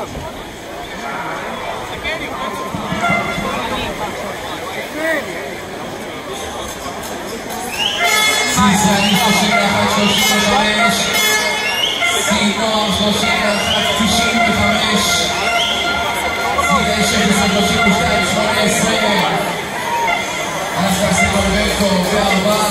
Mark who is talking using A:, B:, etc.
A: ישראלי 31-35, סינור 31-95, גילאי 16-32-18, אנסטסיה ברבקו ו4